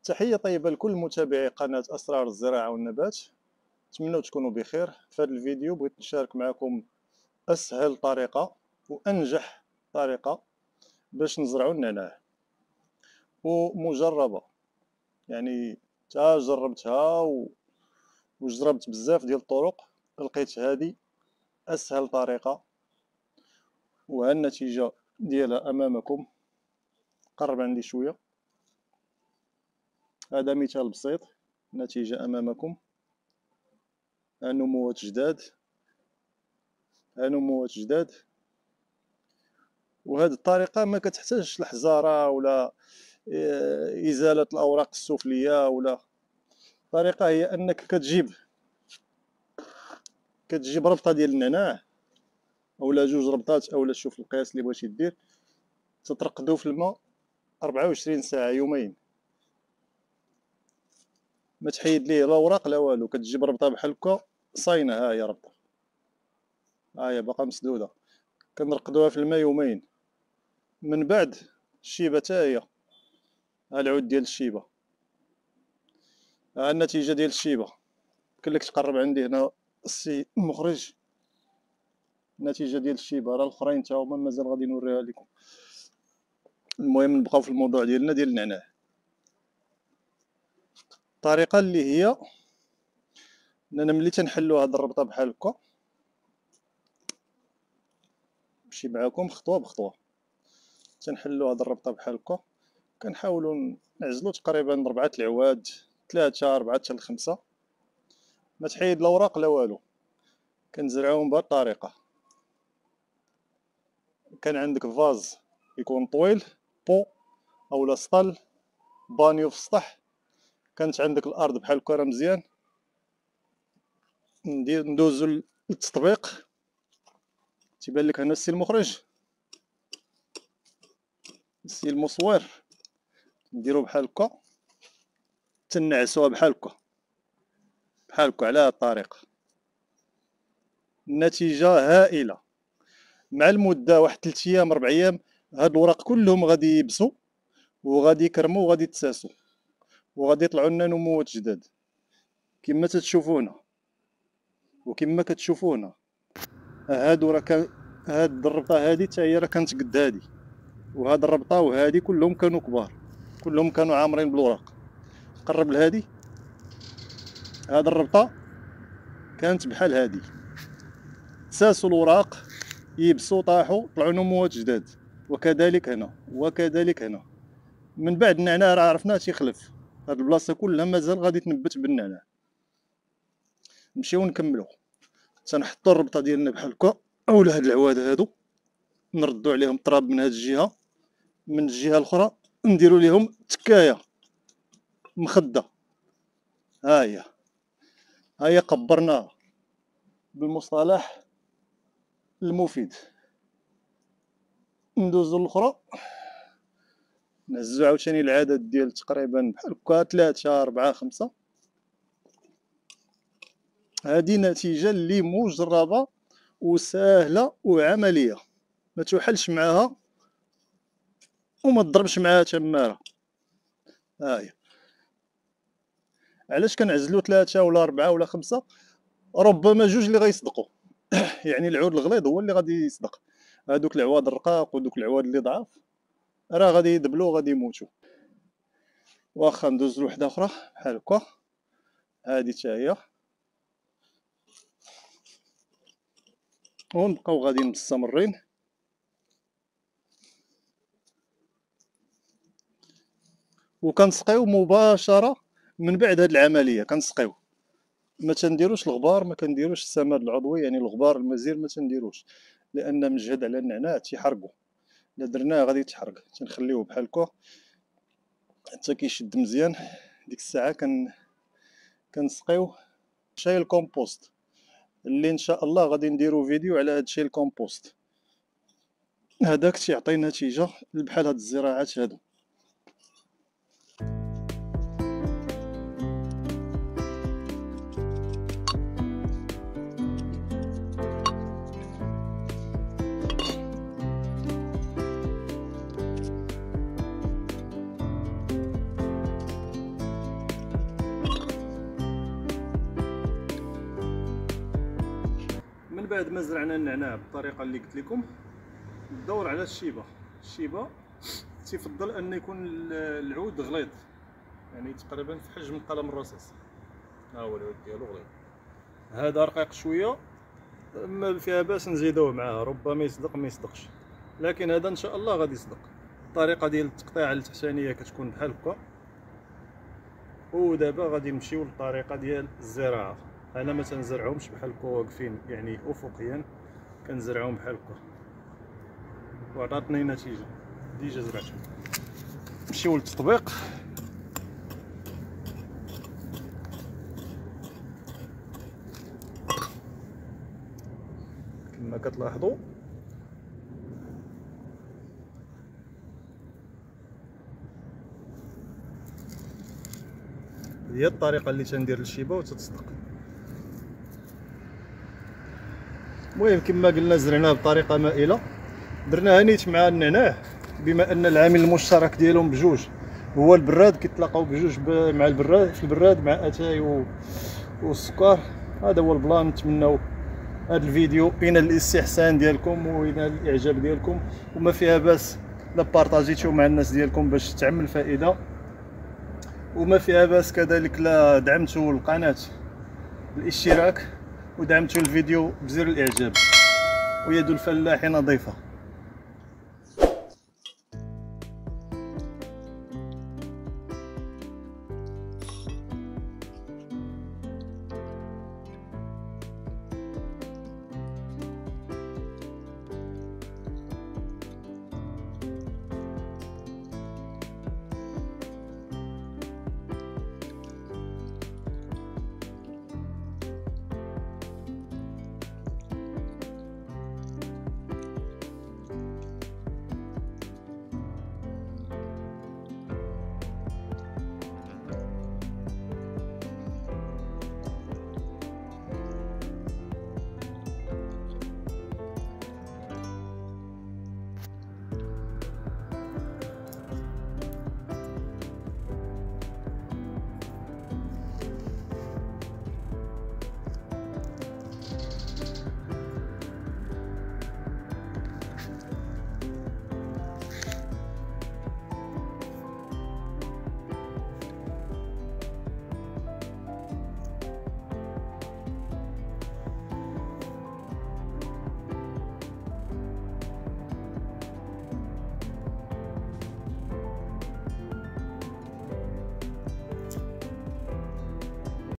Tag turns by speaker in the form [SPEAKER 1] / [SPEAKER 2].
[SPEAKER 1] تحية طيبة لكل متابعي قناة أسرار الزراعة والنبات. نتمنى تكونوا بخير. في هذا الفيديو بغيت نشارك معكم أسهل طريقة وأنجح طريقة باش نزرعوا النعناع، ومجربة يعني تا جربتها وجربت بزاف ديال الطرق، لقيت هذه أسهل طريقة وها النتيجة ديالها أمامكم. قرب عندي شوية، هذا مثال بسيط، نتيجة أمامكم. نموات جداد، وهذه الطريقة ما كتحتاجش الحزارة ولا إزالة الأوراق السفلية ولا. الطريقة هي أنك كتجيب ربطة ديال النعناع أولا جوج ربطات أولا شوف القياس اللي بغيتي دير، تترقدو في الماء 24 ساعة يومين، ما تحيد ليه لا أوراق لا والو. كتجيب ربطة بحال هكا صاينة، ها هي ربطة، ها هي باقا مسدودة، كنرقدوها في الماء يومين. من بعد الشيبة تا هي، ها العود ديال الشيبة، ها النتيجة ديال الشيبة. يمكن لك تقرب عندي هنا السي المخرج، النتيجة ديال الشيبة. راه الآخرين تا هما مازال غادي نوريها لكم. المهم نبقاو في الموضوع ديالنا ديال النعناع. الطريقة اللي هي اننا ملي تنحلو هاد الربطة بحال هكا، نمشي معاكم خطوة بخطوة. تنحلو هاد الربطة بحال هكا، كنحاولو نعزلو تقريبا 4 العواد، 3 4 حتى ل5. ما تحيد لا اوراق لا والو. كنزرعوهم بهاد الطريقة. كان عندك فاز يكون طويل، بو اولا سطل، بانيو في السطح، كانت عندك الارض بحال هكا راه مزيان. ندوزو للتطبيق. تيبان لك هنا السي المخرج، السي المصور. نديرو بحال هكا، تنعسوها بحال هكا على هاد الطريقة. النتيجة هائلة. مع المدة واحد 3 ايام 4 ايام هاد الوراق كلهم غادي يبسوا وغادي يكرموا وغادي يتساسوا وغادي يطلعوا لنا نموات جداد كما تتشوفوا هنا. وكما كتشوفوا هنا هادو راه هاد الربطة هادي حتى هي راه كانت قد هادي، وهاد الربطة وهادي كلهم كانوا كبار، كلهم كانوا عامرين بالوراق. قرب لهادي، هاد الربطة كانت بحال هادي، تساسوا الوراق، يبسوا طاحوا طلعوا نموات جداد. وكذلك هنا من بعد النعناع راه عرفناه تيخلف، هاد البلاصه كلها مازال غادي تنبت بالنعناع. نمشيو نكملو. تنحطو الربطه ديالنا بحال هكا اولا هاد العواد هادو نردو عليهم التراب من هاد الجهه، من الجهه الاخرى نديرو ليهم تكايه مخده. ها هي قبرناها بالمصطلح المفيد. ندوزو الاخرى، نهزو عاوتاني العدد ديال تقريبا بحال هكا 3 4 5. هذه نتيجة اللي مجربة وسهلة وعملية، ما توحلش معاها وما تضربش معاها تمارة. هاهي. علاش كنعزلو 3 ولا 4 ولا 5؟ ربما 2 اللي غيصدقوا. يعني العود الغليظ هو اللي غادي يصدق، هادوك العواد الرقاق ودوك العواد اللي ضعاف راه غادي يدبلو وغادي يموتوا. واخا ندوز لوحدة أخرى بحال هكا، هادي تا هي، ونبقاو غادي مستمرين. وكنسقيو مباشرة من بعد هاد العملية. كنسقيو، ما تنديروش الغبار، ما كنديروش السماد العضوي، يعني الغبار المزير ما تنديروش، لأن مجهد على النعناع تيحرقو. إلا درناه غادي يتحرق. تنخليوه بحال هكا حتى كيشد مزيان. ديك الساعة كنسقيو شاي الكومبوست، اللي ان شاء الله غادي نديرو فيديو على هاد الشاي الكومبوست. هذاك تيعطي نتيجة بحال هاد الزراعات هادو. بعد ما زرعنا النعناع بالطريقه اللي قلت لكم، ندور على الشيبه تيفضل ان يكون العود غليظ، يعني تقريبا في حجم القلم الرصاص. ها هو العود ديالو غليظ. هذا رقيق شويه، ما فيها باس نزيدوه معاه، ربما يصدق ما يصدقش، لكن هذا ان شاء الله غادي يصدق. الطريقه ديال التقطيع التحتانيه كتكون بحال هكا. ودابا غادي نمشيو للطريقه ديال الزراعه. انا ما تنزرعهمش بحال هكا واقفين يعني افقيا، كنزرعهم بحال هكا وعطاتني نتيجه. ديجا زرعتهم. نمشيو للتطبيق. كما كتلاحظوا هي الطريقه اللي تندير للشيبه وتتصدق. المهم كما قلنا زرعناه بطريقه مائله، درناها نيت مع النعناع، بما ان العامل المشترك ديالهم بجوج هو البراد، كيتلاقاو بجوج مع البراد في البراد مع اتاي والسكر. هذا هو البلان. نتمنوا هذا الفيديو ينال الاستحسان ديالكم وينال الاعجاب ديالكم، وما فيها باس لا بارطاجيتو مع الناس ديالكم باش تعمل فائده، وما فيها باس كذلك لا دعمتوا القناه بالاشتراك ودعمتوا الفيديو بزر الاعجاب. ويد الفلاح نظيفه.